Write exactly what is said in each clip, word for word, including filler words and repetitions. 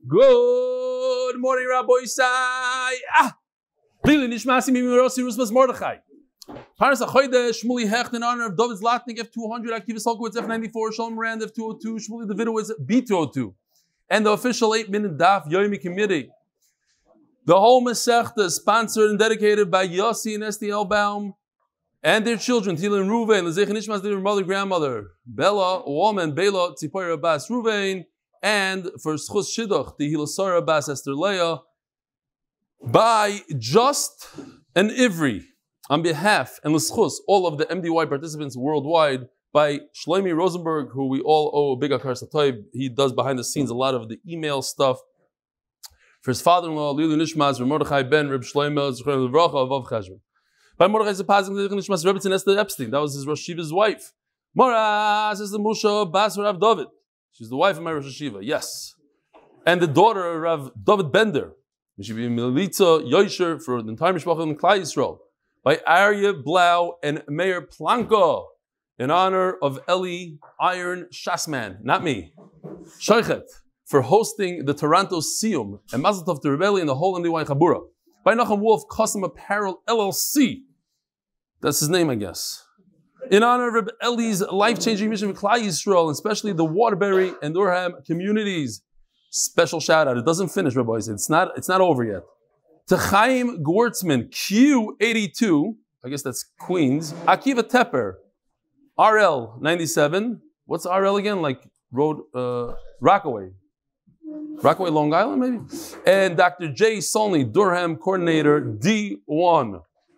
Good morning, Rabbi Isai. Ah, Eli Nishmas Mordechai. Paras Achoide, Shmuly Hecht in honor of David Zlatnik F two hundred, Akiva Sulkowitz F ninety-four, Sholom Rand F two oh two, Shmuly Davidowitz B two oh two, and the official eight-minute Daf Yomi committee. The whole Maseches is sponsored and dedicated by Yossi Estie Elbaum and their children, Tehila and Reuven, lzecher Nishmas, their mother, grandmother, Bella Wolman, Biylă, Tzipora Bas Reuven, and for zchus shidduch, Tehila Bas Aster by just an Ivri, on behalf and lzecher all of the M D Y participants worldwide, by Shloime Rosenberg, who we all owe a big akar satoib. He does behind the scenes a lot of the email stuff. For his father-in-law, Eli Nishmas, Mordechai ben Reb Shloime Rosenberg, by Mordechai Sapoznick, Nishmas Rebbe and Esther Epstein. That was his Rosh Hashiva's wife. Mora says the Musha Bas Rav Dovid. She's the wife of my Rosh Hashiva. Yes, and the daughter of Rav Dovid Bender. We should be Militza Yosher for the entire Mishpachah in Klal Yisrael. By Arya Blau and Mayor Planko, in honor of Eli Iron Shasman, not me, Sheikhet, for hosting the Toronto siyum, and Mazel Tov to Rebelli and the whole M D Y Chabura. By Nachum Wolf Custom Apparel L L C, that's his name, I guess. In honor of Reb Eli's life-changing mission for Klal Yisrael, and especially the Waterbury and Durham communities. Special shout out. It doesn't finish, Rabbi. It's not, it's not over yet. To Chaim Gwartzman, Q eighty-two, I guess that's Queens. Akiva Tepper, R L ninety-seven. What's R L again? Like Road, uh, Rockaway. Rockaway, Long Island, maybe? And Doctor J. Solney, Durham Coordinator, D one.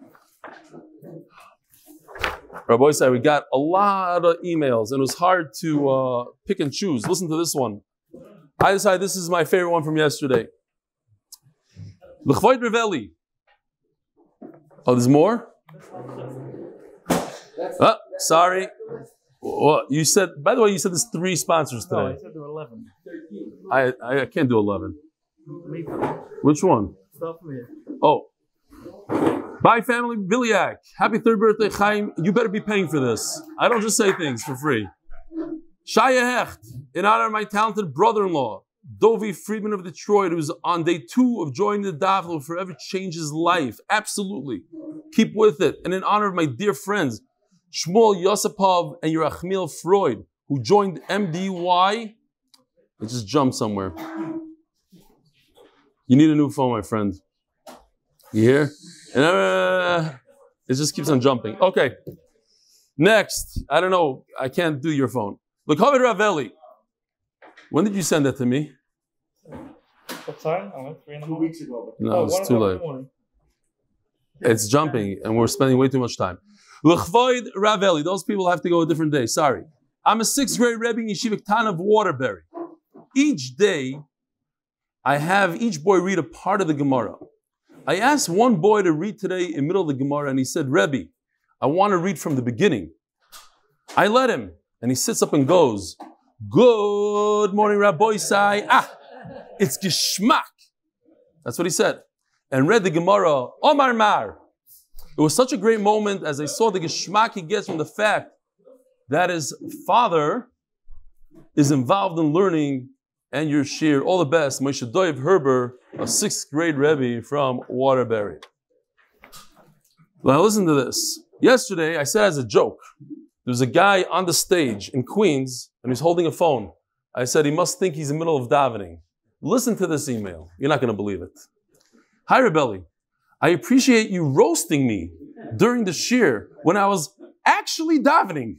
Rabbi said we got a lot of emails, and it was hard to uh, pick and choose. Listen to this one. I decided this is my favorite one from yesterday. L'chvoid Reveli. Oh, there's more? Oh, sorry. Well, you said, by the way, you said there's three sponsors today. No, I said there were eleven. I, I, I can't do eleven. Which one? Stop from here. Oh. Bye, family Biliak. Happy third birthday, Chaim. You better be paying for this. I don't just say things for free. Shmuly Hecht, in honor of my talented brother-in-law, Dovid Friedman of Detroit, who's on day two of joining the Daf, will forever change his life. Absolutely. Keep with it. And in honor of my dear friends, Shmuel Yosipov and Yerachmiel Freud, who joined M D Y. It just jumped somewhere. You need a new phone, my friend. You hear? And, uh, it just keeps on jumping. Okay. Next. I don't know. I can't do your phone. L'kovid Raveli. When did you send that to me? What time? Oh, three in the morning. Two weeks ago. No, oh, it's too late. It's jumping, and we're spending way too much time. L'chvoid Raveli. Those people have to go a different day. Sorry. I'm a sixth grade Rebbe in Yeshiva Ktan of Waterbury. Each day, I have each boy read a part of the Gemara. I asked one boy to read today in the middle of the Gemara, and he said, Rebbe, I want to read from the beginning. I let him, and he sits up and goes, Good morning, Rabbi Isai. Ah, it's Geschmack. That's what he said. And read the Gemara, Omar Mar. It was such a great moment as I saw the Geschmack he gets from the fact that his father is involved in learning and your shir. All the best. Moshe Doiv Herber, a sixth grade Rebbe from Waterbury. Now listen to this. Yesterday, I said as a joke, there was a guy on the stage in Queens, and he's holding a phone. I said, he must think he's in the middle of davening. Listen to this email. You're not going to believe it. Hi, Rebelli. I appreciate you roasting me during the shir when I was actually davening.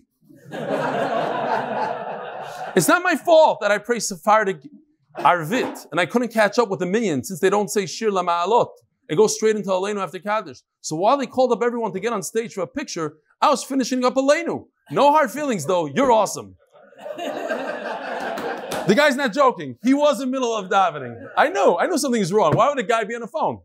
It's not my fault that I pray Sephardic Arvit, and I couldn't catch up with the million since they don't say shir lama'alot. It goes straight into Aleinu after Kaddish. So while they called up everyone to get on stage for a picture, I was finishing up Aleinu. No hard feelings though, you're awesome. The guy's not joking. He was in the middle of davening. I know, I know something is wrong. Why would a guy be on the phone?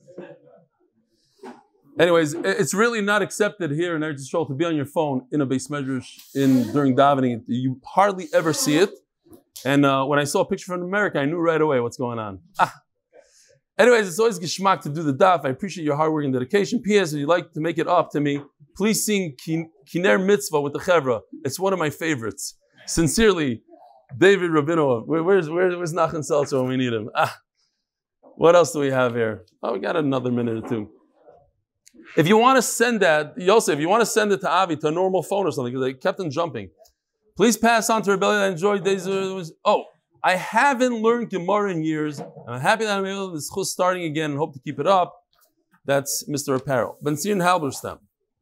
Anyways, it's really not accepted here in Eretz Yisrael to be on your phone in a Beis Medrash in during davening. You hardly ever see it. And uh, when I saw a picture from America, I knew right away what's going on. Ah. Anyways, it's always geschmack to do the daf. I appreciate your hard work and dedication. P S. If you'd like to make it up to me, please sing Kiner Mitzvah with the Chevra. It's one of my favorites. Sincerely, David Rabinov. Where, where's, where, where's Nachman Seltzer when we need him? Ah, what else do we have here? Oh, we got another minute or two. If you want to send that, Yosef, if you want to send it to Avi, to a normal phone or something, because they kept on jumping, please pass on to Rebellion and enjoy days. Oh, I haven't learned Gemara in years. I'm happy that I'm able to zchus starting again and hope to keep it up. That's Mister Apparel. Ben Zion Halberstam.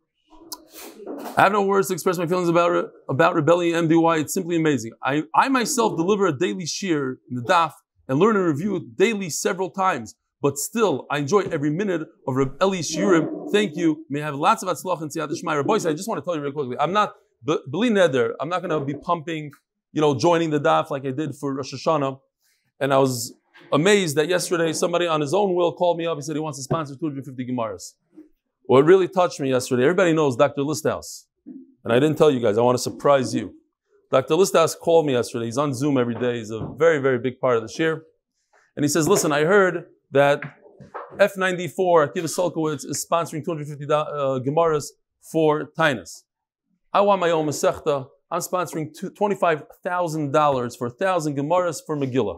I have no words to express my feelings about about Rebellion M D Y. It's simply amazing. I, I myself deliver a daily shir in the daf and learn and review it daily several times. But still, I enjoy every minute of Reb Eli's shiurim. Thank you. May I have lots of atzlach and siyat shmai. Boys, I just want to tell you real quickly. I'm not, beli neder, I'm not going to be pumping, you know, joining the daf like I did for Rosh Hashanah. And I was amazed that yesterday somebody on his own will called me up. He said he wants to sponsor two hundred fifty Gemaras. What really touched me yesterday, everybody knows Doctor Listhouse. And I didn't tell you guys, I want to surprise you. Doctor Listhouse called me yesterday. He's on Zoom every day. He's a very, very big part of the shir. And he says, listen, I heard that F ninety-four, Akiva Sulkowitz, is sponsoring two hundred fifty uh, Gemaras for Tainas. I want my own Masechta. I'm sponsoring twenty-five thousand dollars for one thousand Gemaras for Megillah.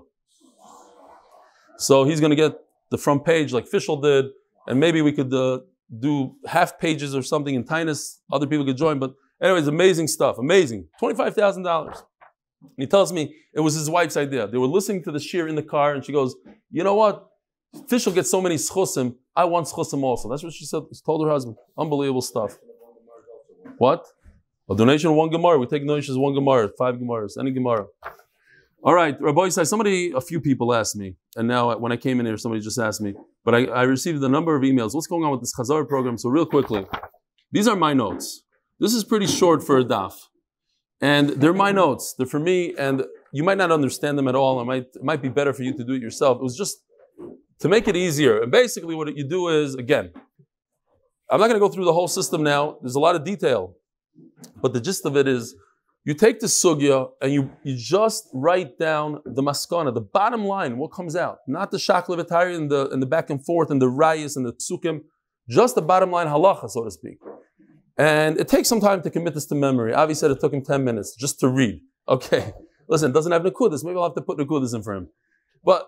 So he's going to get the front page like Fischl did, and maybe we could uh, do half pages or something in Tainas. Other people could join, but anyways, amazing stuff. Amazing. twenty-five thousand dollars. And he tells me it was his wife's idea. They were listening to the shir in the car, and she goes, you know what? Fischl gets so many schusim. I want schusim also. That's what she said. She told her husband. Unbelievable stuff. What? A donation of one Gemara. We take donations of one Gemara, five Gemaras, any Gemara. All right, Rabbi Yisai, somebody, a few people asked me, and now when I came in here, somebody just asked me, but I, I received a number of emails. What's going on with this Chazar program? So real quickly, these are my notes. This is pretty short for a daf. And they're my notes. They're for me, and you might not understand them at all. It might, it might be better for you to do it yourself. It was just to make it easier. And basically what you do is, again, I'm not going to go through the whole system now. There's a lot of detail. But the gist of it is, you take the sugya and you, you just write down the maskana, the bottom line, what comes out. Not the shaklevatari and the, and the back and forth and the rayas and the psukim. Just the bottom line halacha, so to speak. And it takes some time to commit this to memory. Avi said it took him ten minutes just to read. Okay, listen, it doesn't have nekudas. Maybe I'll have to put nekudas in for him. But,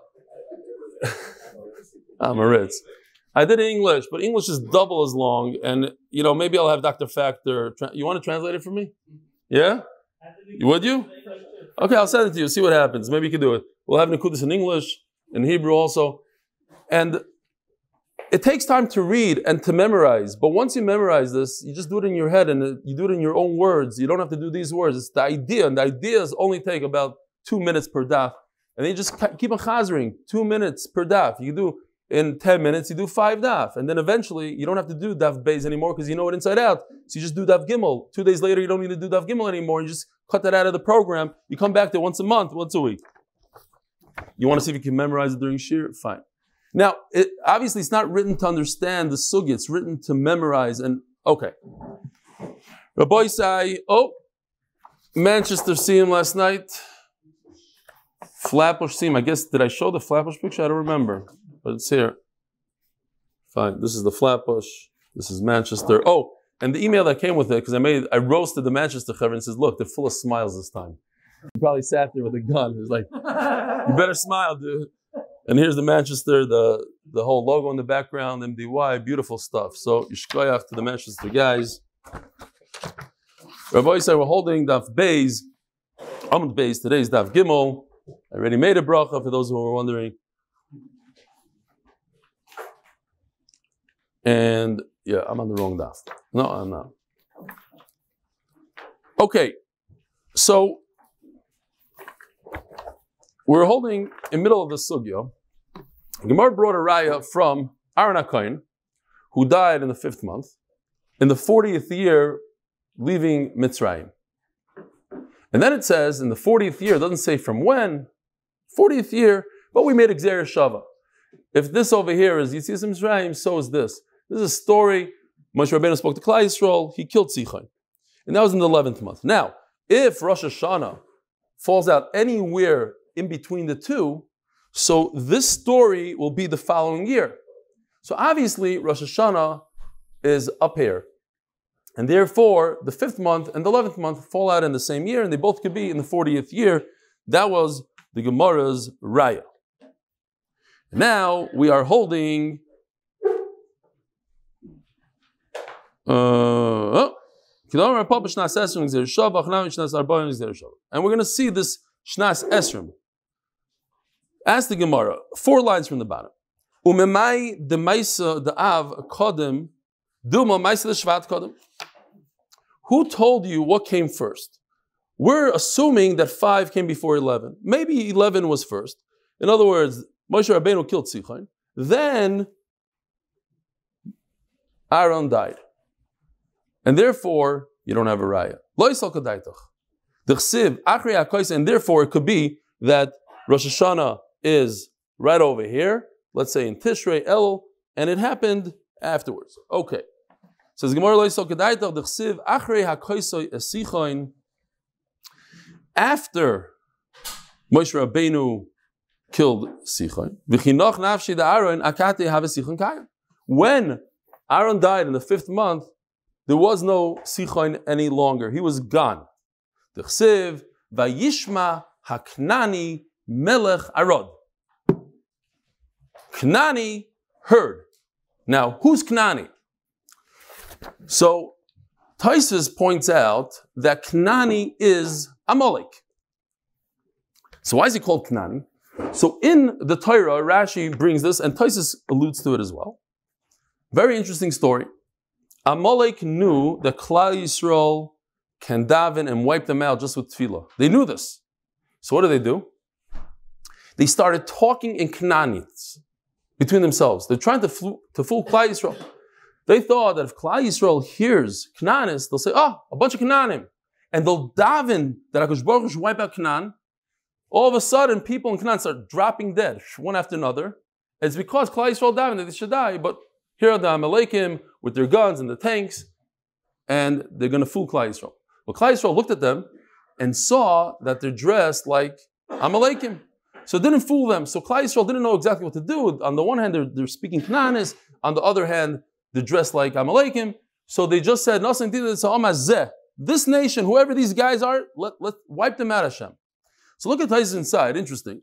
I'm a Ritz. I did English, but English is double as long. And, you know, maybe I'll have Doctor Factor. Tra- you want to translate it for me? Yeah? Would you? Okay, I'll send it to you. See what happens. Maybe you can do it. We'll have nekudas in English, in Hebrew also. And it takes time to read and to memorize. But once you memorize this, you just do it in your head and you do it in your own words. You don't have to do these words. It's the idea. And the ideas only take about two minutes per daf. And then you just keep on chazering. Two minutes per daf. You do in ten minutes, you do five daf. And then eventually, you don't have to do daf beis anymore because you know it inside out. So you just do daf gimel. Two days later, you don't need to do daf gimel anymore. You just cut that out of the program. You come back to once a month, once a week. You want to see if you can memorize it during shir? Fine. Now, it, obviously, it's not written to understand the sugya. It's written to memorize. And okay. Rabbi Yisai, oh, Manchester siyum last night. Flatbush siyum. I guess, did I show the Flatbush picture? I don't remember. But it's here. Fine. This is the Flatbush. This is Manchester. Oh, and the email that came with it, because I made, I roasted the Manchester chaver and says, look, they're full of smiles this time. He probably sat there with a gun. He was like, you better smile, dude. And here's the Manchester, the, the whole logo in the background, M D Y, beautiful stuff. So, yishkoyach to the Manchester guys. Rabbi said we're holding Daf Beis, Amud Beis. Today's Daf Gimel. I already made a bracha for those who were wondering. And yeah, I'm on the wrong daf. No, I'm not. Okay, so we're holding in the middle of the sugya. Gemara brought a raya from Aaron HaKohen, who died in the fifth month, in the fortieth year, leaving Mitzrayim. And then it says in the fortieth year, it doesn't say from when, fortieth year, but we made a gzeira shava. If this over here is Yossi Estie Mitzrayim, so is this. This is a story. Moshe Rabbeinu spoke to Klal Yisrael. He killed Sichon. And that was in the eleventh month. Now, if Rosh Hashanah falls out anywhere in between the two, so this story will be the following year. So obviously, Rosh Hashanah is up here. And therefore, the fifth month and the eleventh month fall out in the same year, and they both could be in the fortieth year. That was the Gemara's raya. Now we are holding. Uh, and we're going to see this Shnas Esrim. Ask the Gemara, four lines from the bottom. Umemai the Maisa the Av Kodem, Duma Maisa the Shvat Kodem. Who told you what came first? We're assuming that five came before eleven. Maybe eleven was first. In other words, Moshe Rabbeinu killed Sichon. Then Aaron died. And therefore, you don't have a raya. And therefore, it could be that Rosh Hashanah is right over here, let's say in Tishrei El, and it happened afterwards. Okay. Says Gemara, after Moshe Rabbeinu killed Sichon, when Aaron died in the fifth month, there was no Sichon any longer. He was gone. D'chsiv vayishma haknani melech arod. Knani heard. Now, who's Knani? So, Taisus points out that Knani is Amalek. So why is he called Knani? So in the Torah, Rashi brings this, and Taisus alludes to it as well. Very interesting story. Amalek knew that Klal Yisrael can daven and wipe them out just with tefillah. They knew this. So what do they do? They started talking in Canaanites between themselves. They're trying to, fl- to fool Klal Yisrael. They thought that if Klal Yisrael hears Canaanites, they'll say, oh, a bunch of Canaanim. And they'll daven that HaKadosh Baruch Hu should wipe out Canaan. All of a sudden, people in Canaan start dropping dead, one after another. It's because Klal Yisrael daven that they should die, but here are the Amalekim with their guns and the tanks, and they're going to fool Klal Yisrael. Well, Klal Yisrael looked at them and saw that they're dressed like Amalekim. So it didn't fool them. So Klal Yisrael didn't know exactly what to do. On the one hand, they're, they're speaking Canaanis. On the other hand, they're dressed like Amalekim. So they just said, this nation, whoever these guys are, let, let wipe them out, Hashem. So look at Taisus inside. Interesting.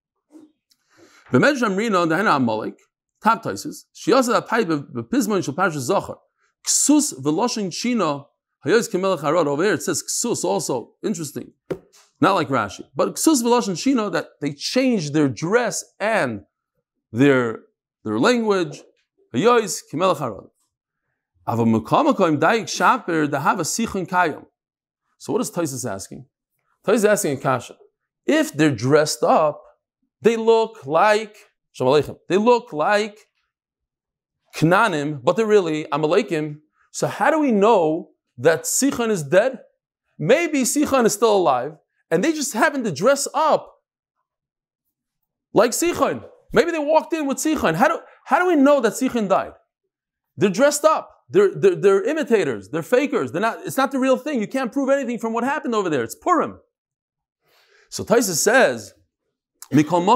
Top Taisus. She also had pipe of Pismon shel Parshas Zachar. Ksus v'loshin chino hayos kemelech harod. Over here it says ksus also. Interesting. Not like Rashi, but ksus v'loshin chino, that they changed their dress and their their language. Hayos kemelech harod. Ava mukamakoim daik shaper dahava sichon kayom. So what is Taisus asking? Taisus is asking a kasha. If they're dressed up, they look like they look like Knaanim, but they're really Amalekim. So how do we know that Sichon is dead? Maybe Sichon is still alive, and they just happen to dress up like Sichon. Maybe they walked in with Sichon. How do, how do we know that Sichon died? They're dressed up. They're, they're, they're imitators. They're fakers. They're not, it's not the real thing. You can't prove anything from what happened over there. It's Purim. So Taisus says, so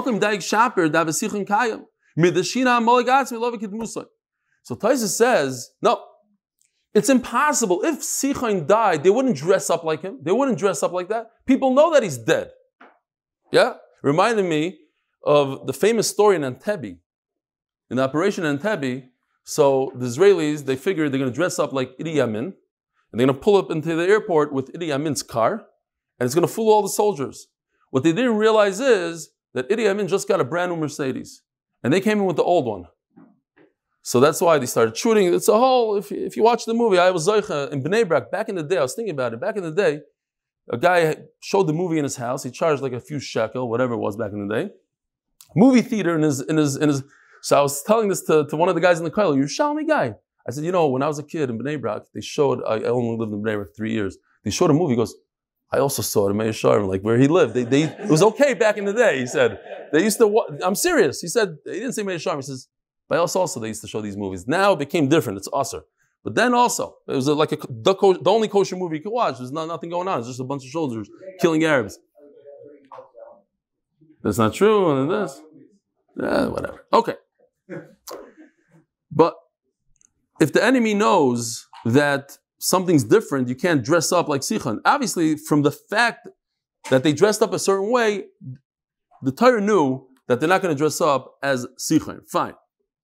Taisus says, no, it's impossible. If Sichon died, they wouldn't dress up like him. They wouldn't dress up like that. People know that he's dead. Yeah? Reminded me of the famous story in Entebbe. In the operation in Entebbe, so the Israelis, they figured they're going to dress up like Idi Amin, and they're going to pull up into the airport with Idi Amin's car, and it's going to fool all the soldiers. What they didn't realize is that Idi Amin just got a brand new Mercedes, and they came in with the old one. So that's why they started shooting. It's a whole, if you, if you watch the movie, I was lzecher in Bnei Brak, back in the day, I was thinking about it, back in the day, a guy showed the movie in his house, he charged like a few shekel, whatever it was back in the day. Movie theater in his, in his, in his, so I was telling this to, to one of the guys in the Kollel, you're a Shalmi guy. I said, you know, when I was a kid in Bnei Brak, they showed, I only lived in Bnei Brak three years, they showed a movie, he goes, I also saw it in Meir Sharm, like where he lived. They, they, it was okay back in the day, he said. They used to, I'm serious. He said, he didn't say Meir Sharm, he says, by us also they used to show these movies. Now it became different, it's usher. But then also, it was like a, the, the only kosher movie you could watch. There's not, nothing going on, it's just a bunch of soldiers killing Arabs. That's not true, and this. Yeah, whatever. Okay. But if the enemy knows that something's different, you can't dress up like Sichon. Obviously, from the fact that they dressed up a certain way, the Torah knew that they're not going to dress up as sichon. Fine.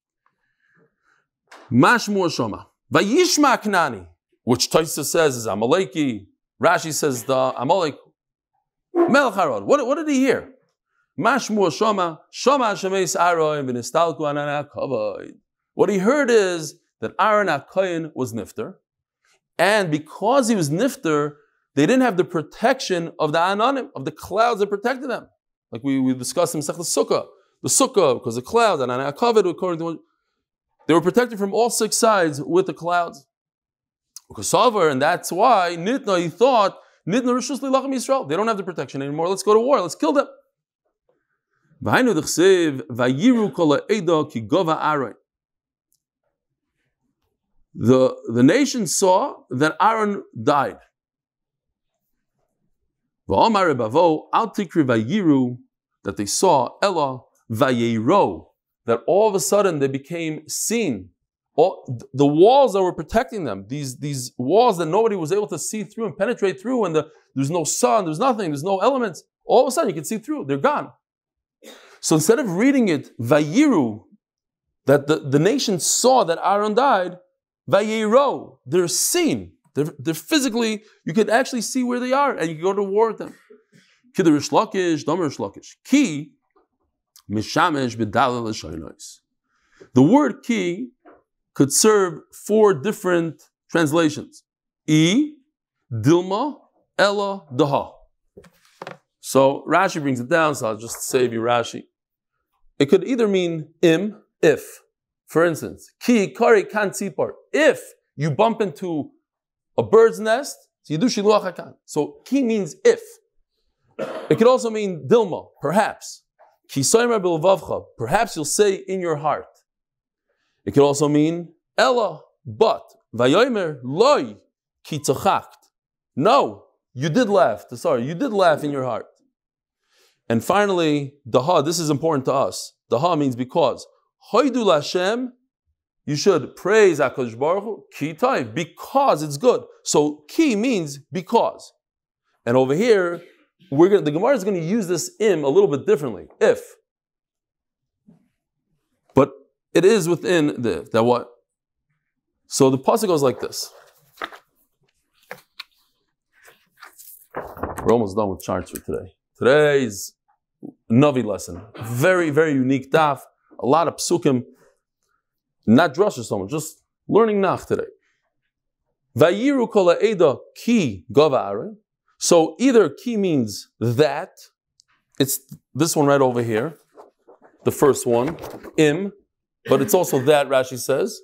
Mashmur Shoma. Vayishma Knani, which Taisa says is Amaleki. Rashi says the Amalek. Melech Harod. What, what did he hear? Mashmur Shoma. Shoma Shemeis Aroim v'nistalku anana kavod. What he heard is that Aaron HaKohen was nifter, and because he was nifter, they didn't have the protection of the Ananim, of the clouds that protected them. Like we, we discussed in Maseches Sukkah, the Sukkah, because the clouds, and Akiva, according to they were protected from all six sides with the clouds. And that's why Nitna, he thought, Nitna Rishus Lilachim Yisrael. They don't have the protection anymore. Let's go to war. Let's kill them. The, the nation saw that Aaron died. That they saw Ella Vayero, that all of a sudden they became seen. All, the walls that were protecting them, these, these walls that nobody was able to see through and penetrate through, and the, there's no sun, there's nothing, there's no elements, all of a sudden you can see through, they're gone. So instead of reading it, Vayiru, that the, the nation saw that Aaron died, Vayero, they're seen. They're, they're physically, you can actually see where they are, and you can go to war with them. Kidder Rish Lakish, Domer Rish Lakish. Ki, Mishamesh B'dalel L'shoynois. The word ki could serve four different translations. I, Dilma, Ella, Daha. So Rashi brings it down, so I'll just save you Rashi. It could either mean im, if. For instance, ki kari kan tzipar. If you bump into a bird's nest, so you do shiluach hakan. So ki means if. It could also mean dilma, perhaps. Ki soimer bilvavcha, perhaps you'll say in your heart. It could also mean ella, but. Vayomer loy ki tzachakt. No, you did laugh. Sorry, you did laugh in your heart. And finally, daha, this is important to us. Daha means because. Hoidu Lashem, you should praise HaKadosh Baruch Hu, ki taiv, because it's good. So ki means because. And over here, we're gonna, the Gemara is going to use this im a little bit differently. If. But it is within the if. That what? So the pasuk goes like this. We're almost done with charts for today. Today's Navi lesson. Very, very unique daf. A lot of psukim. Not drushes so much, just learning nach today. Vayiru kol ha'eda ki gava Aaron. So either ki means that, it's this one right over here, the first one, im, but it's also that, Rashi says.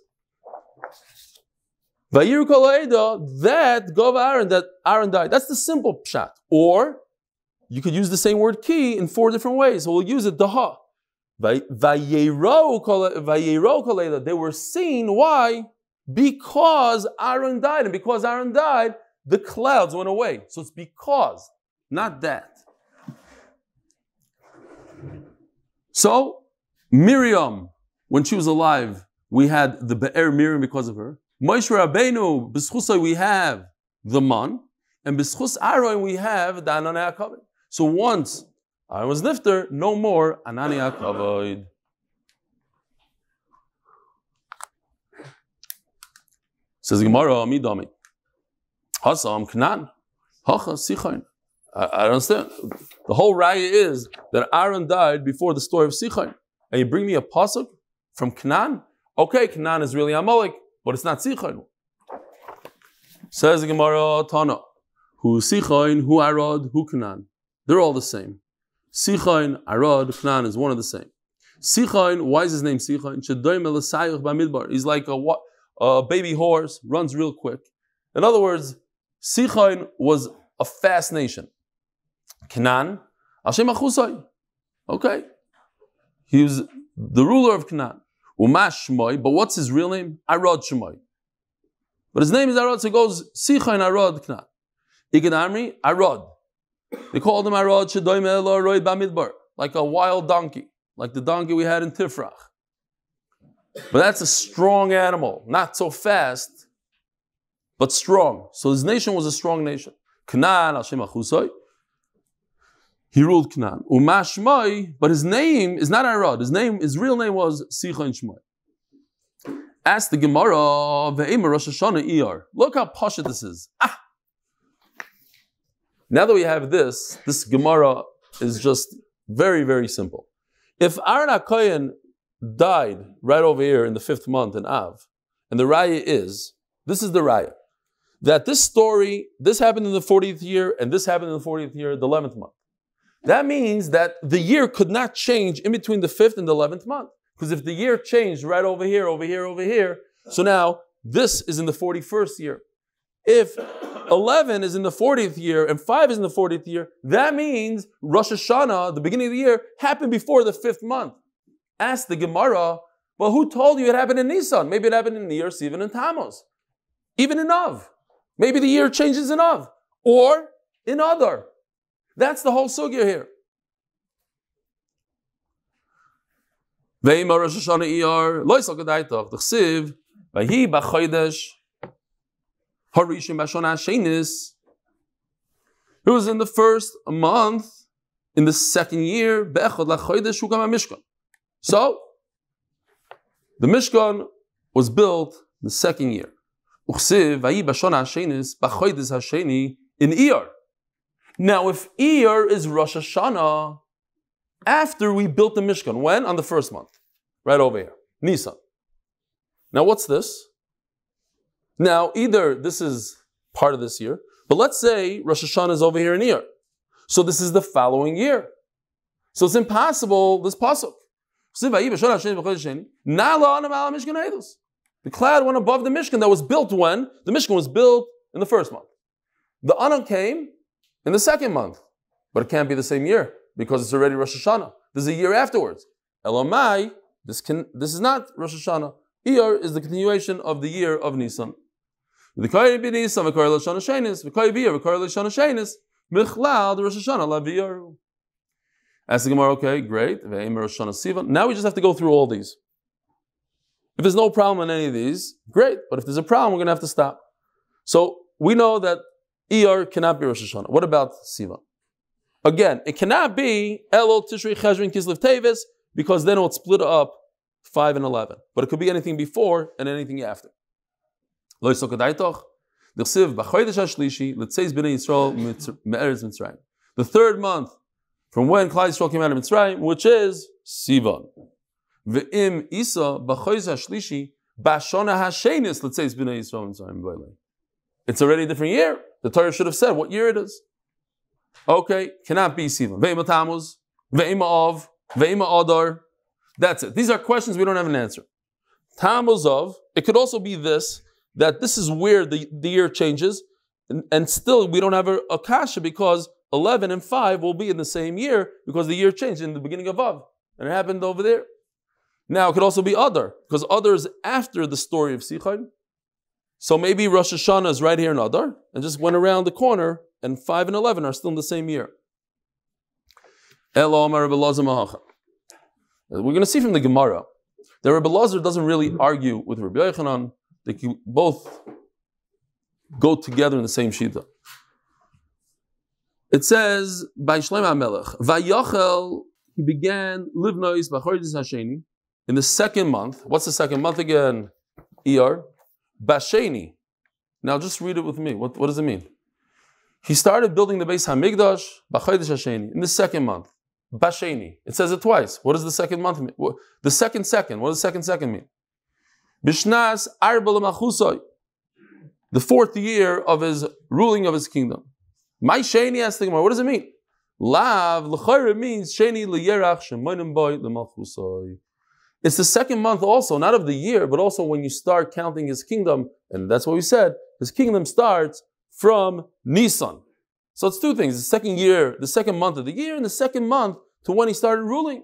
Vayiru kol ha'eda, that gava Aaron, that Aaron died. That's the simple pshat. Or you could use the same word ki in four different ways. So we'll use it daha. Vayero kol ha'eda, they were seen. Why? Because Aaron died, and because Aaron died, the clouds went away. So it's because, not that. So Miriam, when she was alive, we had the Be'er Miriam because of her. Moshe Rabbeinu, b'zchus we have the man, and b'zchus Aaron we have the Ananei HaKavod. So once Aaron was nifter, no more Ananei HaKavod. Says Gemara, Amidami. Hasam Knan. Hacha Sichain. I don't understand. The whole raya is that Aaron died before the story of Sichain. And you bring me a pasuk from Knan? Okay, Knan is really Amalek, but it's not Sichain. Says the Gemara, Tana. Who Sichain, who Arad, who Knan. They're all the same. Sichain, Arad, Knan is one of the same. Sichain, why is his name Sichain? He's like a, a baby horse, runs real quick. In other words, Sichain was a fast nation. Canaan, Hashem Achusai. Okay. He was the ruler of Canaan. Umash Shmoy, but what's his real name? Arad Shmoy. But his name is Arad, so it goes Sichain Arad Canaan. Igad Amri, Arad. They called him Arad Shedoim Elo Roid Bamidbar, like a wild donkey, like the donkey we had in Tifrach. But that's a strong animal, not so fast, but strong. So his nation was a strong nation. Canaan, Hashem Achusai. He ruled Canaan. Uma Shmai, but his name is not Arad. His name, his real name was Sicha and Shmai. Ask the Gemara, Ve'ema Rosh Hashanah Iyar. Look how posh this is. Ah! Now that we have this, this Gemara is just very, very simple. If Aaron HaKohen died right over here in the fifth month in Av, and the raya is, this is the raya, that this story, this happened in the fortieth year, and this happened in the fortieth year, the eleventh month. That means that the year could not change in between the fifth and the eleventh month. Because if the year changed right over here, over here, over here, so now this is in the forty-first year. If eleven is in the fortieth year and five is in the fortieth year, that means Rosh Hashanah, the beginning of the year, happened before the fifth month. Ask the Gemara, well, who told you it happened in Nisan? Maybe it happened in Iyar, Sivan, and Tammuz. Even in Av. Maybe the year changes in Av. Or in Adar. That's the whole sugya here. Ve'ima Rosh Hashanah Iyar, lo yisal k'daitach, d'chsiv, v'hi b'chodesh, harishim b'shana hashenis. It was in the first month, in the second year, be'echad l'chodesh hukam ha'mishkan. So, the Mishkan was built in the second year. Uchsiv, v'hi b'shana hashenis, b'chodesh hasheni, in Iyar. Now, if Iyar is Rosh Hashanah, after we built the Mishkan, when? On the first month. Right over here. Nisan. Now, what's this? Now, either this is part of this year, but let's say Rosh Hashanah is over here in Iyar. So this is the following year. So it's impossible, this pasuk. The cloud went above the Mishkan that was built when? The Mishkan was built in the first month. The Anan came in the second month. But it can't be the same year because it's already Rosh Hashanah. There's a year afterwards. Elamai, this can this is not Rosh Hashanah. Iyar is the continuation of the year of Nisan. The Kari be Nisan, the Kari L'Shana Shenis, the Kari B'Iyar, the Kari L'Shana Shenis, Michlal, the Rosh Hashanah, La B'Iyar. Ask the Gemara, okay, great. Rosh Hashanah Sivan. Now we just have to go through all these. If there's no problem in any of these, great. But if there's a problem, we're going to have to stop. So we know that Iyar cannot be Rosh Hashanah. What about Sivan? Again, it cannot be Elul, Tishrei, Cheshvan, Kislev, Teves, because then it will split up five and eleven. But it could be anything before and anything after. The third month from when Klal Yisrael came out of Mitzrayim, which is Sivan. Ve'im Isa b'chodesh hashlishi b'shana hashenis l'tzeis b'nei Yisrael Mitzrayim Biylai. It's already a different year. The Torah should have said what year it is. Okay, cannot be Sivan. Ve'ima Tammuz, Ve'ima Av, Ve'ima Adar. That's it. These are questions we don't have an answer. Tammuz of, it could also be this, that this is where the, the year changes, and, and still we don't have a, a kasha because eleven and five will be in the same year because the year changed in the beginning of Av. And it happened over there. Now it could also be Adar, because Adar is after the story of Sichon. So maybe Rosh Hashanah is right here in Adar, and just went around the corner, and five and eleven are still in the same year. We're going to see from the Gemara that Rebbe Lazar doesn't really argue with Rabbi Yochanan. They can both go together in the same shita. It says by Shloime HaMelech, Vayachel, he began livnois b'chodesh hasheni in the second month. What's the second month again? Iyar. Basheni. Now just read it with me. What, what does it mean? He started building the Beis Hamikdash b'chodesh hasheni in the second month. Basheni. It says it twice. What does the second month mean? The second second. What does the second second mean? Bishnas arba l'machusai. The fourth year of his ruling of his kingdom. My sheni asked the Gemara, what does it mean? Lav lzecher means sheni liyerach shemonim boy l'malchusai. It's the second month also, not of the year, but also when you start counting his kingdom, and that's what we said. His kingdom starts from Nisan. So it's two things: the second year, the second month of the year, and the second month to when he started ruling.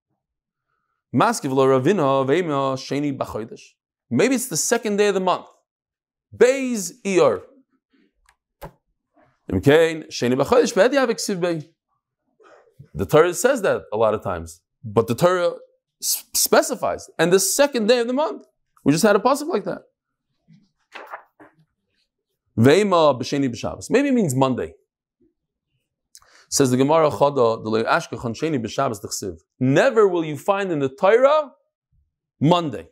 Maybe it's the second day of the month. Beis Iyar. The Torah says that a lot of times, but the Torah specifies, and the second day of the month. We just had a pasuk like that. Maybe it means Monday. Says the Gemara Chada, the Ashka Chansheni b'Shabbos d'chsiv. Never will you find in the Torah Monday.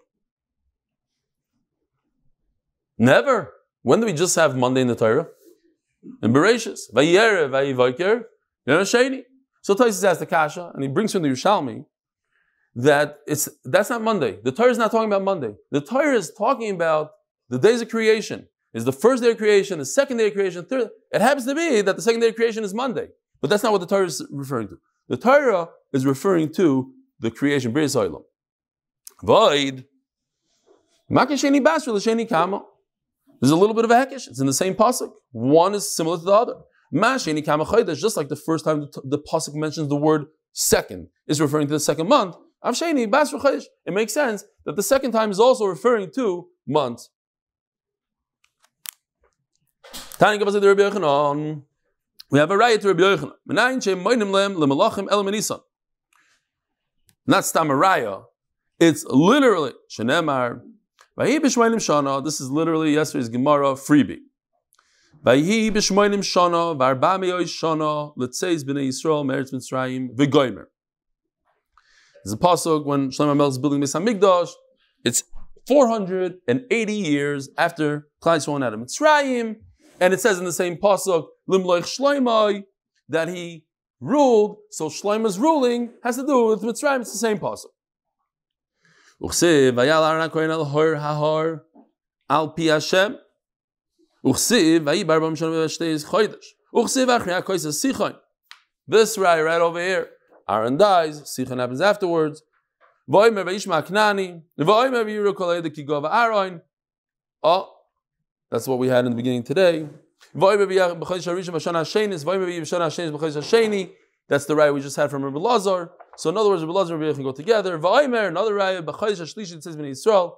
Never. When do we just have Monday in the Torah? In Bereshis. Vayere, vayivaker, Yom Sheni. So Tosfos asks the Kasha, and he brings from the Yerushalmi, that it's that's not Monday. The Torah is not talking about Monday. The Torah is talking about the days of creation. It's the first day of creation, the second day of creation, third. It happens to be that the second day of creation is Monday. But that's not what the Torah is referring to. The Torah is referring to the creation, Bris Olam. Void. Makasheni basra l'sheni kama. There's a little bit of a hekesh. It's in the same pasuk. One is similar to the other. Masheni kama chodesh, just like the first time the, the pasuk mentions the word second, is referring to the second month. Avsheni basra chodesh. It makes sense that the second time is also referring to months. Tani Gabazid Rabbi Yochanan. We have a right to Rabbi Yochanan. Menayin she'em moinim lem lemalachim elam enisan. Not stam a raya. It's literally shenemar. Vayhi b'shmoinim shana. This is literally yesterday's Gemara freebie. Vayhi b'shmoinim shana v'arba me'oy shana letzeis b'nei Yisrael me'eretz Mitzrayim v'goymer. There's a pasuk when Shlomo Melech is building Beis Hamikdash. It's four hundred eighty years after Klal Yisrael went out of Mitzrayim. And it says in the same pasuk, Limloich Shloimei, that he ruled. So Shloime's ruling has to do with Mitzrayim. It's the same pasuk. Uchsiv vayal Aaron HaKohen al hor hahor al pi Hashem. Uchsiv vayibar b'mishon v'shteis chodesh. Uchsiv achri hakois sichon. This right, right over here. Aaron dies. Sichon happens afterwards. V'oimer v'yishma knani. V'oimer v'yiru kol edek yigov Aaron. Oh. That's what we had in the beginning today. That's the raya we just had from Rabbi Lazar. So in other words, Rabbi Lazar and Rabbi Yochanan go together. Another raya, it says in Israel.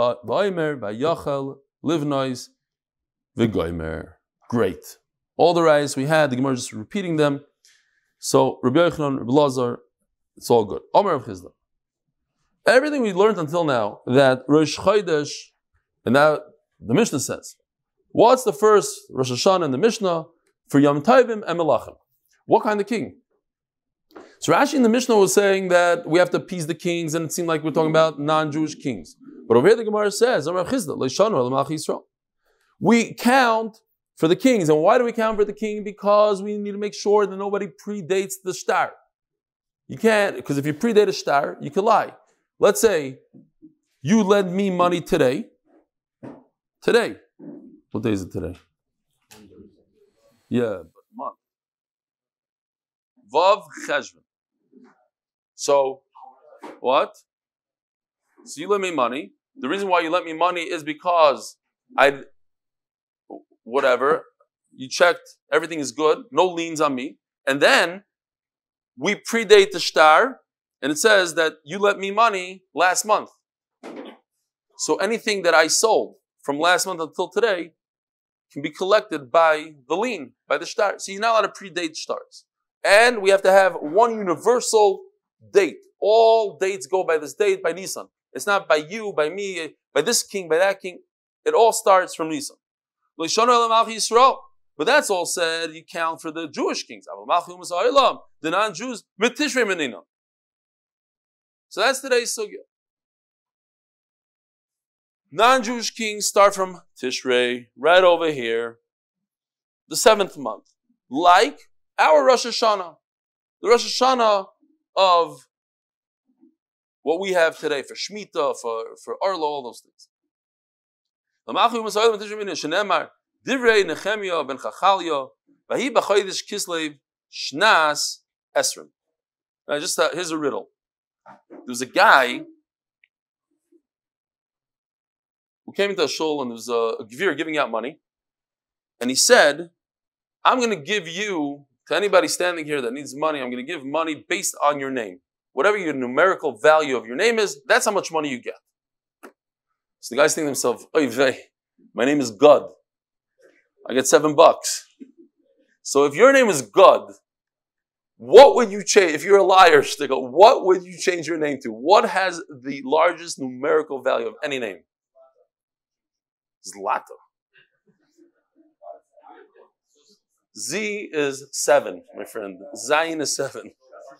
Great. All the rayas we had, the Gemara is just repeating them. So Rabbi Yochanan, Rabbi Lazar, it's all good. Everything we learned until now, that Rosh Chodesh, and now the Mishnah says, what's the first Rosh Hashanah in the Mishnah for Yom Tovim and Melachim? What kind of king? So Rashi in the Mishnah was saying that we have to appease the kings, and it seemed like we're talking about non-Jewish kings. But over here the Gemara says, we count for the kings. And why do we count for the king? Because we need to make sure that nobody predates the star. You can't, because if you predate a star, you could lie. Let's say you lend me money today. Today. What day is it today? Yeah, but month. Vav Cheshvan. So, what? So you lent me money. The reason why you lent me money is because I, whatever, you checked, everything is good, no liens on me. And then we predate the star, and it says that you lent me money last month. So anything that I sold from last month until today can be collected by the lien, by the star. So you're not allowed to predate stars. And we have to have one universal date. All dates go by this date, by Nisan. It's not by you, by me, by this king, by that king. It all starts from Nisan. But that's all said, you count for the Jewish kings. The non-Jews, so that's today's sugya. Non-Jewish kings start from Tishrei, right over here, the seventh month. Like our Rosh Hashanah. The Rosh Hashanah of what we have today for Shemitah, for, for Arlo, all those things. Divrei Nehemiah ben Chachalya, Vahi b'chodesh Kislev Shnas Esrim. Now, just uh, here's a riddle. There was a guy who came into a shul, and there was a, a gvir giving out money, and he said, "I'm going to give you, to anybody standing here that needs money, I'm going to give money based on your name. Whatever your numerical value of your name is, that's how much money you get." So the guy's thinking to himself, "Oy vey, my name is God. I get seven bucks. So if your name is God, what would you change? If you're a liar, Shtickle, what would you change your name to? What has the largest numerical value of any name?" Zlato. Z is seven, my friend. Zayin is seven.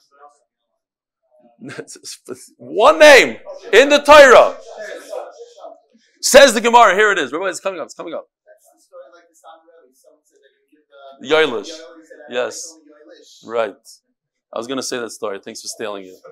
One name in the Torah. Says the Gemara. Here it is. Remember, it's coming up. It's coming up. Yoilish. Yes. Right. I was going to say that story. Thanks for stealing it.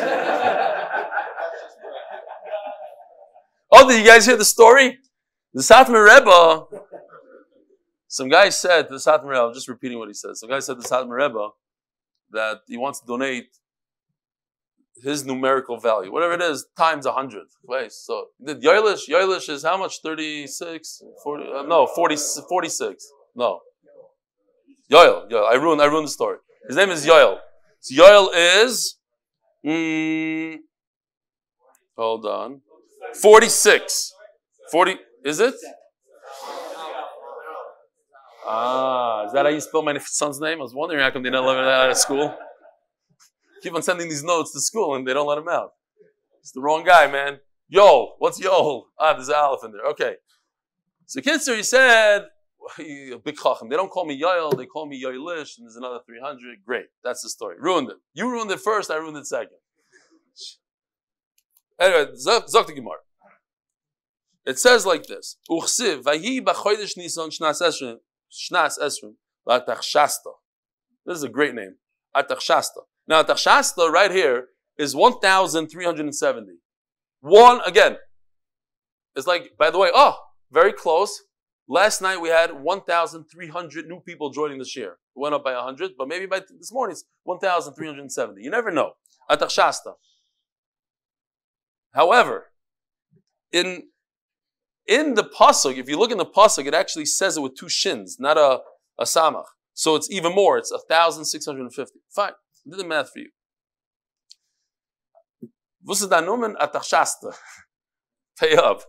Oh, did you guys hear the story? The Satmar Rebbe, some guy said to the Satmar Rebbe, I'm just repeating what he said. Some guy said to the Satmar Rebbe that he wants to donate his numerical value, whatever it is, times a hundred. Right? So the Yoilish, Yoilish is how much? thirty-six? forty, uh, no, forty, forty-six. No. Yoel, Yoel. I ruined, I ruined the story. His name is Yoel. So Yoel is, mm, hold on, forty-six. forty, is it? Ah, is that how you spell my son's name? I was wondering how come they didn't let him out of school. Keep on sending these notes to school and they don't let him out. It's the wrong guy, man. Yol. What's Yol? Ah, there's an aleph in there. Okay. So Kitzer, he said, a big chacham. They don't call me Yoel, they call me Yoilish, and there's another three hundred. Great. That's the story. Ruined it. You ruined it first, I ruined it second. Anyway, Zok the Gemara. It says like this. Uchsiv, Vahi b'chodesh Nisan shnas esrim, shnas esrim, v'atachshasta. This is a great name. Atachshasta. Now, Atachshasta right here is one thousand three hundred seventy. One, again, it's like, by the way, oh, very close. Last night we had one thousand three hundred new people joining the shir. It went up by one hundred, but maybe by this morning it's one thousand three hundred seventy. You never know. Atachshasta. However, in, in the pasuk, if you look in the pasuk, it actually says it with two shins, not a, a samach. So it's even more. It's one thousand six hundred fifty. Fine. I did the math for you. Was ist da Nomen Atachshasta? Pay up.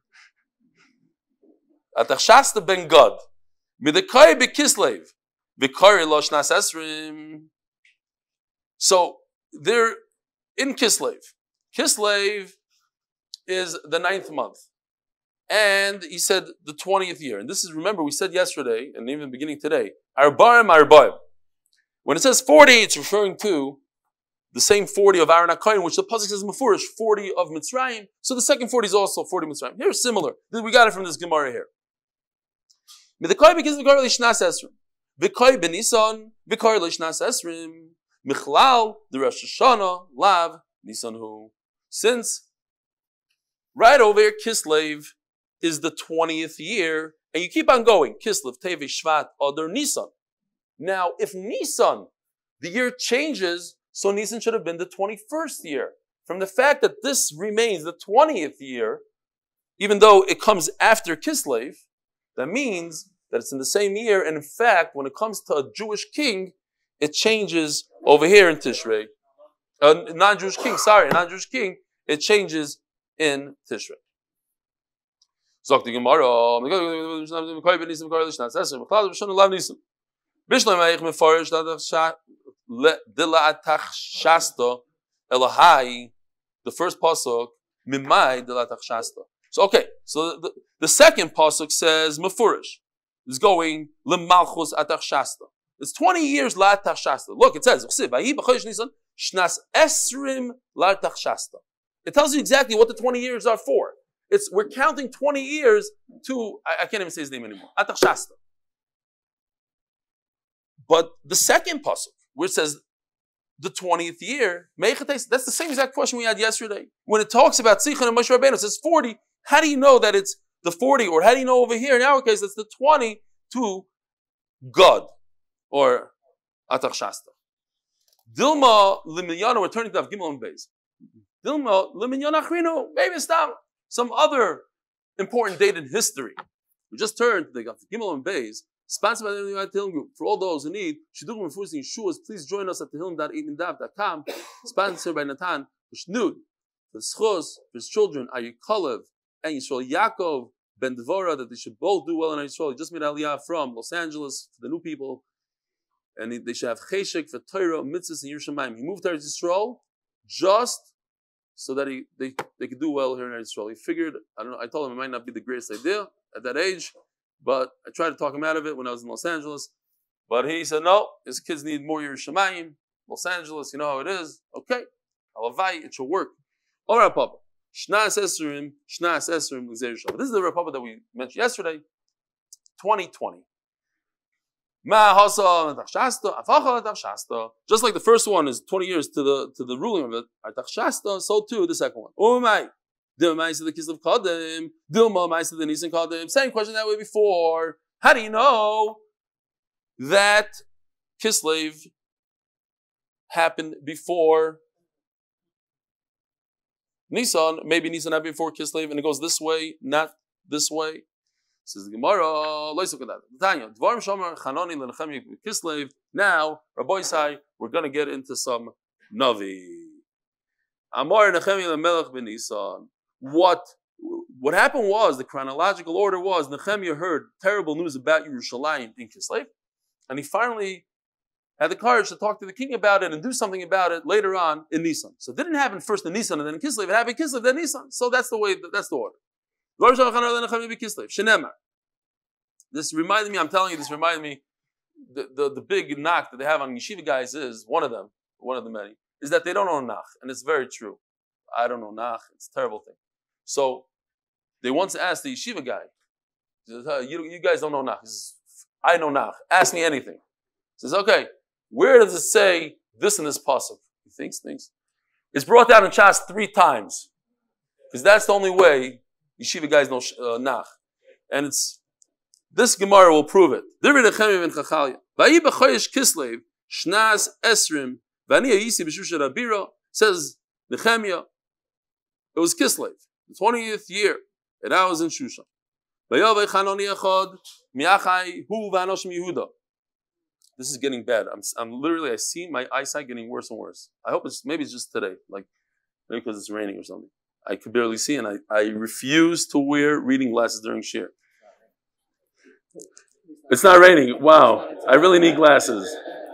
Atachshasta ben God. Mordechai be Kislev. Vikari lo shnas esrim. So they're in Kislev. Kislev is the ninth month. And he said the twentieth year. And this is, remember, we said yesterday, and even beginning today, Arbaim Arbaim. When it says forty, it's referring to the same forty of Aaron HaKohen, which the pasuk says Mefurish, forty of Mitzrayim. So the second forty is also forty Mitzrayim. Here's similar. We got it from this Gemara here. Midakoi because Vikar Lishnas Esrim. Vikoi Benisan, Vikar Lishnas Esrim. Michlal, the Rosh Hashanah, Lav, Nisan Hu. Since right over here, Kislev is the twentieth year, and you keep on going. Kislev, Tevi, Shvat, Adar, Nisan. Now, if Nisan, the year changes, so Nisan should have been the twenty-first year. From the fact that this remains the twentieth year, even though it comes after Kislev, that means that it's in the same year. And in fact, when it comes to a Jewish king, it changes over here in Tishrei. A non-Jewish king, sorry, a non-Jewish king, it changes in Tishrei. Zok the Gemara. Bishlam Eich Mefarish Dila Atachshasta Elahai, the first pasuk, Mimai Dila Atachshasta. So okay, so the, the second pasuk says Mefurish. It's going Lemalchus Atachshasta. It's twenty years La Atachshasta. Look, it says Shnas Esrim La Atachshasta. It tells you exactly what the twenty years are for. It's we're counting twenty years to I, I can't even say his name anymore. Atachshasta. But the second pasuk, where it says the twentieth year, that's the same exact question we had yesterday. When it talks about Tzichan and Moshe Rabbeinu, it says forty. How do you know that it's the forty, or how do you know over here in our case it's the twenty to God or Atachshasta? Dilma liminyana. We're turning to Gimel and Beis. Dilma liminyana achrinu. Maybe it's some other important date in history. We just turned to the Gimel and Beis. Sponsored by the Tehila Group. For all those who need shidduch and shidduch, please join us at tehila dot dav dot com. Sponsored by Natan, for shnud, for zchus, for his children, Ayu Kalev, and Yisrael Yaakov, Ben Devora, that they should both do well in Yisrael. He just made Aliyah from Los Angeles for the new people. And they should have cheshek for Torah, mitzvahs, and Yerushalayim. He moved to Yisrael just so that he they, they could do well here in Yisrael. He figured, I don't know, I told him it might not be the greatest idea at that age, but I tried to talk him out of it when I was in Los Angeles. But he said, no, his kids need more Yerushalayim, Los Angeles, you know how it is. Okay, Alavai, it should work. All right, Papa. Shnas Esrim, Shnas Esrim, lzecher Shabbat. This is the Republic that we mentioned yesterday, twenty twenty. Just like the first one is twenty years to the to the ruling of it, so too the second one. Same question that way before. How do you know that Kislev happened before Nisan? Maybe Nisan happened before Kislev, and it goes this way, not this way. Says the Gemara, now, Rabbi Isai, we're going to get into some Navi. What, what happened was, the chronological order was, Nehemiah heard terrible news about Yerushalayim in Kislev, and he finally had the courage to talk to the king about it and do something about it later on in Nisan. So it didn't happen first in Nisan and then in Kislev, it happened in Kislev, then Nisan. So that's the way, that's the order. This reminded me, I'm telling you, this reminded me, the, the, the big knock that they have on yeshiva guys is, one of them, one of the many, is that they don't know nach. And it's very true. I don't know nach. It's a terrible thing. So they once asked the yeshiva guy, you, you guys don't know nach. He says, I know nach. Ask me anything. He says, okay, where does it say this in this pasuk? He thinks, thinks. It's brought down in Chas three times. Because that's the only way yeshiva guys know uh, nach. And it's, this Gemara will prove it. Says Nehemiah, it was Kislev, the twentieth year, and I was in Shushan. This is getting bad. I'm, I'm literally, I see my eyesight getting worse and worse. I hope it's, maybe it's just today, like maybe because it's raining or something. I could barely see, and I, I refuse to wear reading glasses during shir. It's not raining. Wow. I really need glasses.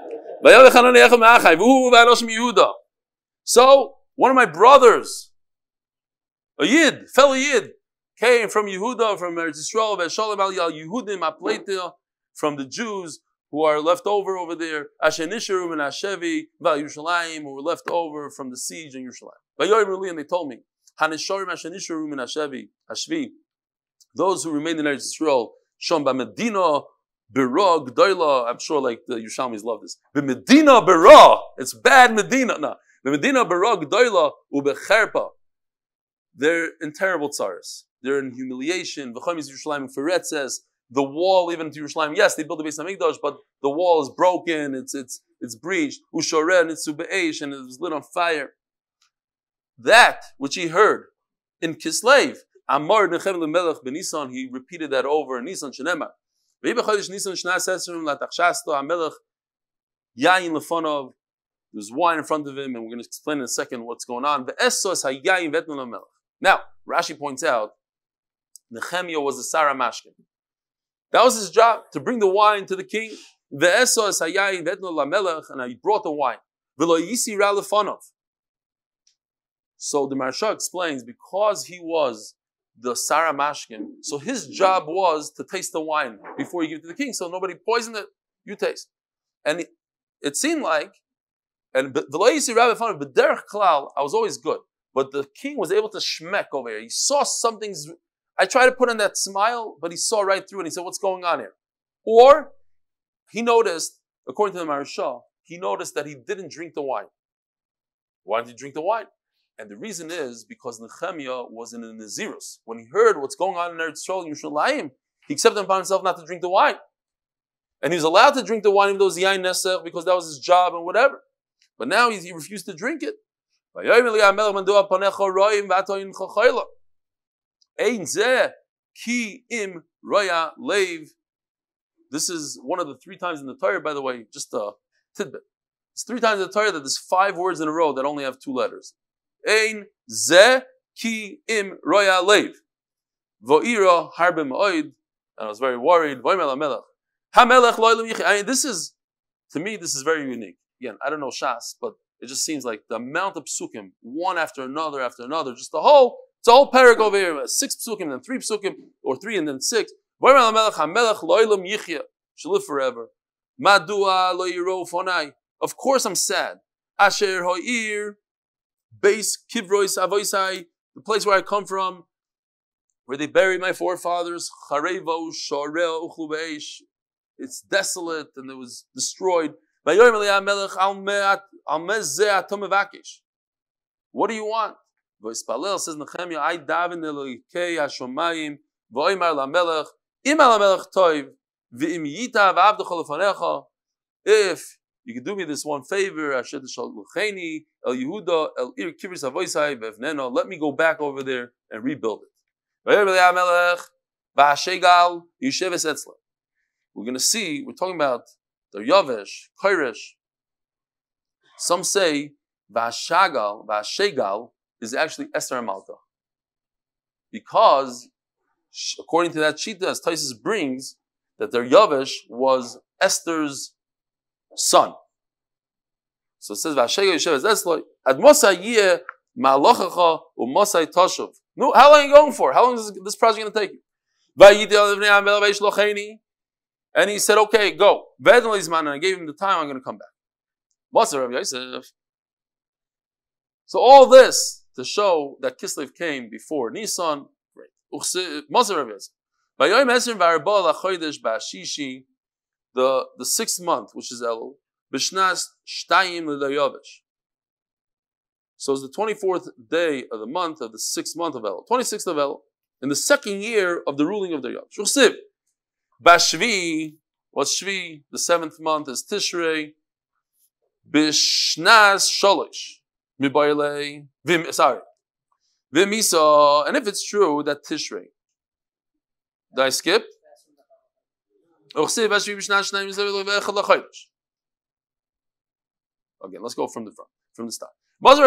So, one of my brothers, a Yid, fellow Yid, came from Yehuda, from Eretz Yisrael, Sholom al Yehudim apleita, from the Jews who are left over over there, Asher Nisharu and Ashevi, Val Yerushalayim, who were left over from the siege in Yerushalayim. And they told me, Hanisharim Asher Nisharu and Ashevi, Ashvi, those who remained in Eretz Yisrael, Shom B'Medina Bera G'dayla. I'm sure like the Yerushalmis love this. B'Medina Bera. It's bad Medina. No. B'Medina Bera G'dayla U'Becherpa. They're in terrible tzaras. They're in humiliation. V'chomis Yerushalayim Feretzes. The wall even to Yerushalayim. Yes, they built the Beis Hamikdash, but the wall is broken. It's it's it's breached. U'Shoreh Nitzu Be'esh, and it was lit on fire. That which he heard in Kislev. Amar Nechemel Melech ben Nisan, he repeated that over in Nisan Shenemar. V'ibachadish Nisan Shnas Esrim Latachshasta Amelech Yayin Lefonov. There's wine in front of him, and we're going to explain in a second what's going on. Ve'esos Hayayin Vetnu Lamelech. Now, Rashi points out, Nehemiah was a Sarah Mashkin. That was his job, to bring the wine to the king. Ve'esos Hayayin Vetnu Lamelech, and he brought the wine. V'lo Yisi Ra Lefonov. So the Maharsha explains, because he was the Sarah Mashkin, so his job was to taste the wine before you give it to the king, so nobody poisoned it, you taste. And it, it seemed like, and the Loisi Rabbi found it, B'derech Klal, I was always good, but the king was able to shmek over here. He saw something's, I tried to put on that smile, but he saw right through and he said, what's going on here? Or, he noticed, according to the Maharsha, he noticed that he didn't drink the wine. Why didn't he drink the wine? And the reason is because Nehemiah was in the Nazirus. When he heard what's going on in Eretz Yisrael and Yerushalayim, he accepted upon himself not to drink the wine. And he was allowed to drink the wine even though it was Yain Nesech because that was his job and whatever. But now he, he refused to drink it. This is one of the three times in the Torah, by the way, just a tidbit. It's three times in the Torah that there's five words in a row that only have two letters. Ein ze ki im roya leiv. Vo'ira harbe ma'oid. And I was very worried. Vo'imel ha-melech. Ha-melech lo'ilum yichi. I mean, this is, to me, this is very unique. Again, I don't know Shas, but it just seems like the amount of psukim, one after another after another, just the whole, it's a whole paragraph over here. Six psukim, then three psukim, or three and then six. Vo'imel ha-melech, ha-melech lo'ilum yichi. Shall live forever. Madua lo yiro fonai. Of course I'm sad. Asher ho'ir, base kivrois avoisai, the place where I come from, where they buried my forefathers. Charevo shoreo uchlu beish. It's desolate and it was destroyed. What do you want? Says Nehemiah, I daven Elokei Hashomayim v'oymar lamelech im alamelech toiv v'im yita v'avdecha lefanecha. If you could do me this one favor, Asher t'shalcheni el Yehuda el ir kivris avoisai v'evneno, let me go back over there and rebuild it. We're going to see, we're talking about the Yavesh, Koresh. Some say Vashagal, Vashegal is actually Esther and Malka. Because, according to that Shita, as Taisus brings, that their Yavesh was Esther's son. So it says Vashegal Yeshev Etzloi, Ad Mosai Yeh Ma'alochacha u'Mosai Toshuv. No, how long are you going for? How long is this project going to take you? And he said, okay, go. And I gave him the time, I'm going to come back. So all this to show that Kislev came before Nisan, great. The, the sixth month, which is Elul, so it's the twenty-fourth day of the month of the sixth month of Elul, twenty-sixth of Elul, in the second year of the ruling of the Yavesh. Bashvi, what's Shvi? The seventh month is Tishrei. Bishnas Sholish. Mibayle. Vim, sorry. Vimisa. And if it's true that Tishrei. Did I skip? Again, let's go from the front, from the start.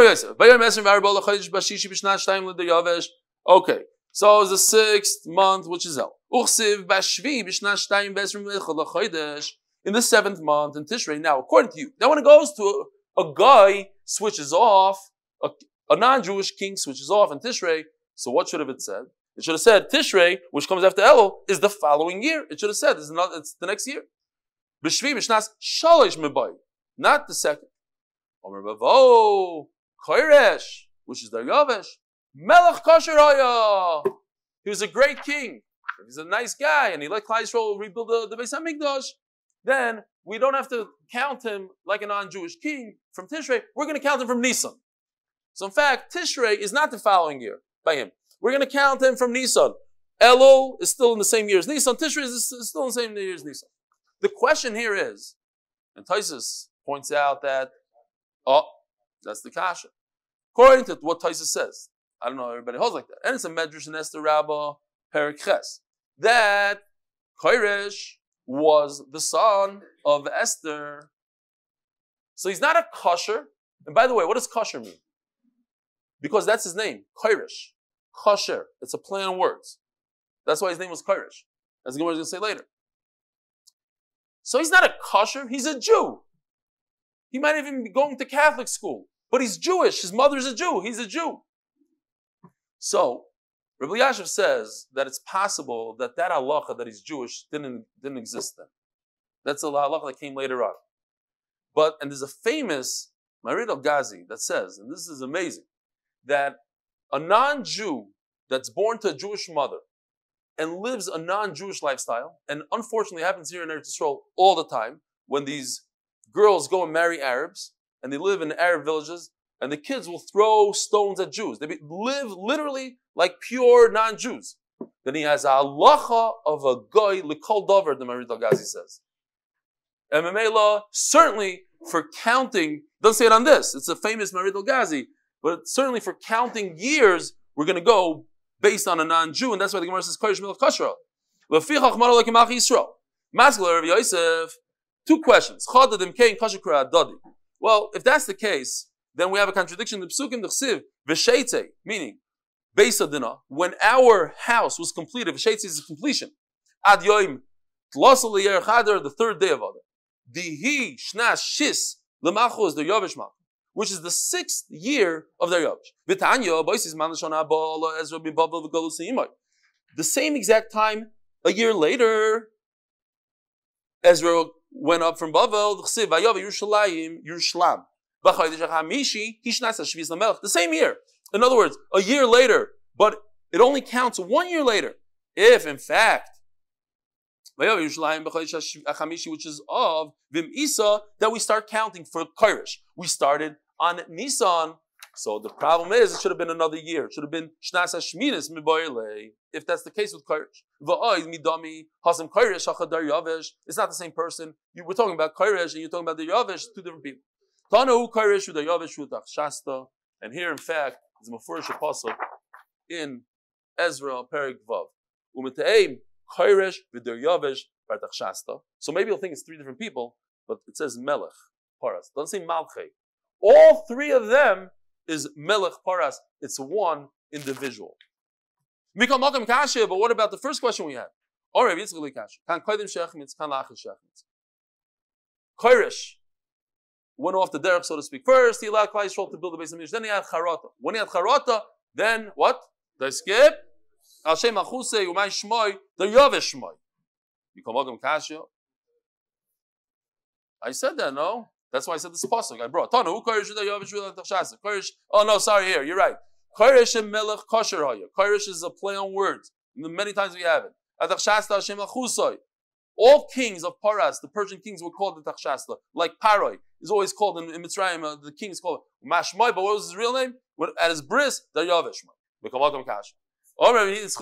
Okay. So it's the sixth month, which is El. In the seventh month in Tishrei. Now, according to you, now when it goes to a, a guy switches off, a, a non-Jewish king switches off in Tishrei, so what should have it said? It should have said Tishrei, which comes after Elul, is the following year. It should have said it's, not, it's the next year. Not the second. Which is the Yavesh. Melech Kosher Haya. He was a great king. He's a nice guy, and he let Klal Yisrael rebuild the, the Beis Hamikdash. Then we don't have to count him like a non-Jewish king from Tishrei. We're going to count him from Nisan. So in fact, Tishrei is not the following year by him. We're going to count him from Nisan. Elul is still in the same year as Nisan. Tishrei is still in the same year as Nisan. The question here is, and Taisus points out that, oh, that's the kasha. According to what Taisus says, I don't know, everybody holds like that. And it's a Medrash in Esther Rabbah, Perek Ches, that Koresh was the son of Esther. So he's not a kosher. And by the way, what does kosher mean? Because that's his name, Koresh. Kosher. It's a play on words. That's why his name was Koresh. As the Gemara is going to say later. So he's not a kosher, he's a Jew. He might even be going to Catholic school. But he's Jewish. His mother's a Jew. He's a Jew. So, Rabbi Yashiv says that it's possible that that halacha that he's Jewish didn't, didn't exist then. That's a halacha that came later on. But, and there's a famous Marid al-Ghazi that says, and this is amazing, that a non-Jew that's born to a Jewish mother and lives a non-Jewish lifestyle, and unfortunately happens here in Eretz Yisrael all the time, when these girls go and marry Arabs, and they live in Arab villages, and the kids will throw stones at Jews. They be, live literally like pure non-Jews. Then he has a halacha of a goy l'kol dover, the Marid al-Ghazi says. And Memela, certainly for counting, doesn't say it on this, it's a famous Marid al-Ghazi, but certainly for counting years, we're going to go based on a non-Jew, and that's why the Gemara says, Kodesh Melech Kosher. Lefichach Maro Lekim Achi Yisrael. Maskele Rav Yosef, two questions. Chadadim Kein Kosher Kura Adadi. Well, if that's the case, then we have a contradiction in the Psukim, the Chsiv, V'sheitze, meaning, Beis Adina, when our house was completed, V'sheitze is completion, Ad Yoim, Tlosel L'yer Chadar, the third day of Adar. Dihi Shnas Shis, L'machu is the Yovesh Malch, which is the sixth year of their Yovesh. V'tanya, Boisis Man L'shon Haba, Ezra B'Bavel V'Golus Yimai. The same exact time, a year later, Ezra went up from Bavel, the same year. In other words, a year later, but it only counts one year later. If, in fact, which is of Vim Isa, that we start counting for Koresh. We started on Nisan. So the problem is, it should have been another year. It should have been Shnas HaShminis mi Biylä, if that's the case with Koresh. It's not the same person. You were talking about Koresh and you're talking about the Yavesh, two different people. And here, in fact, is a Mefurish Apostle in Ezra, Perek Vav. So maybe you'll think it's three different people, but it says Melech Paras. It doesn't say Malchei. All three of them is Melech Paras. It's one individual. But what about the first question we had? Koresh went off the derech, so to speak. First, he allowed Klal Yisrael to build the base of Mikdash. Then he had Charata. When he had Charata, then what? Did I skip? Al Shem Achusei Umay Shmoy, the Yavesh Shmoy. You come welcome Kasha. I said that, no? That's why I said this pasuk. I brought. Tana, who Koresh the Yavesh Tachshasa? Koresh. Oh no, sorry. Here, you're right. Koresh and Melech Kosher Haya. Koresh is a play on words. Many times we have it. Atachshasta Hashem Achusei. All kings of Paras, the Persian kings, were called the Tachshasta. Like Paroi is always called in, in Mitzrayim. Uh, the king is called Mashmai. But what was his real name? When, at his bris, the Yavesh. Bekamagam Kasha. It's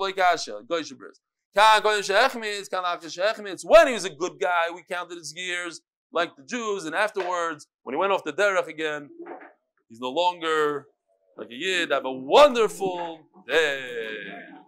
when he was a good guy, we counted his years like the Jews, and afterwards, when he went off the derech again, he's no longer like a yid. Have a wonderful day.